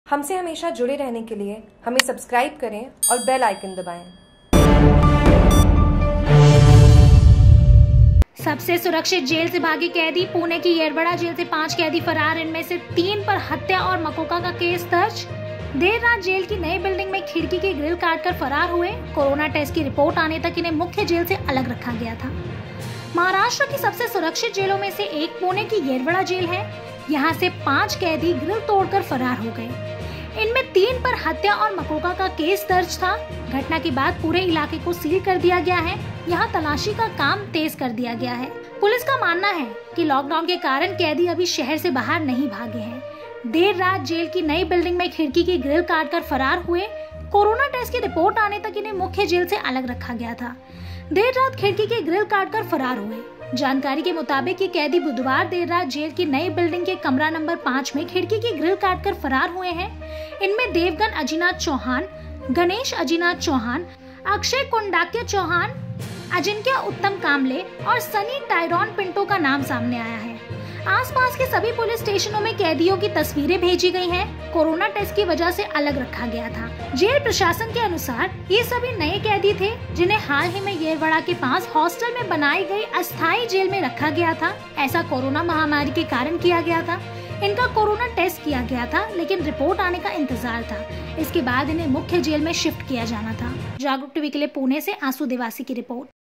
हमसे हमेशा जुड़े रहने के लिए हमें सब्सक्राइब करें और बेल आइकन दबाएं। सबसे सुरक्षित जेल से भागी कैदी। पुणे की येरवड़ा जेल से 5 कैदी फरार, इनमें से 3 पर हत्या और मकोका का केस दर्ज। देर रात जेल की नई बिल्डिंग में खिड़की की ग्रिल काटकर फरार हुए। कोरोना टेस्ट की रिपोर्ट आने तक इन्हें मुख्य जेल से अलग रखा गया था। महाराष्ट्र की सबसे सुरक्षित जेलों में से एक पुणे की येरवड़ा जेल है। यहाँ से 5 कैदी ग्रिल तोड़कर फरार हो गए। इनमें 3 पर हत्या और मकोका का केस दर्ज था। घटना के बाद पूरे इलाके को सील कर दिया गया है। यहाँ तलाशी का काम तेज कर दिया गया है। पुलिस का मानना है कि लॉकडाउन के कारण कैदी अभी शहर से बाहर नहीं भागे हैं। देर रात जेल की नई बिल्डिंग में खिड़की की ग्रिल काटकर फरार हुए। कोरोना टेस्ट की रिपोर्ट आने तक इन्हें मुख्य जेल से अलग रखा गया था। देर रात खिड़की की ग्रिल काटकर फरार हुए। जानकारी के मुताबिक ये कैदी बुधवार देर रात जेल की नई बिल्डिंग के कमरा नंबर 5 में खिड़की की ग्रिल काटकर फरार हुए हैं। इनमें देवगन अजिनाथ चौहान, गणेश अजिनाथ चौहान, अक्षय कुंडाक्य चौहान, अजिंक्य उत्तम कामले और सनी टायरॉन पिंटो का नाम सामने आया है। आसपास के सभी पुलिस स्टेशनों में कैदियों की तस्वीरें भेजी गई हैं। कोरोना टेस्ट की वजह से अलग रखा गया था। जेल प्रशासन के अनुसार ये सभी नए कैदी थे जिन्हें हाल ही में येरवड़ा के पास हॉस्टल में बनाई गई अस्थायी जेल में रखा गया था। ऐसा कोरोना महामारी के कारण किया गया था। इनका कोरोना टेस्ट किया गया था, लेकिन रिपोर्ट आने का इंतजार था। इसके बाद इन्हें मुख्य जेल में शिफ्ट किया जाना था। जागरूक टीवी के लिए पुणे से आंसू देवासी की रिपोर्ट।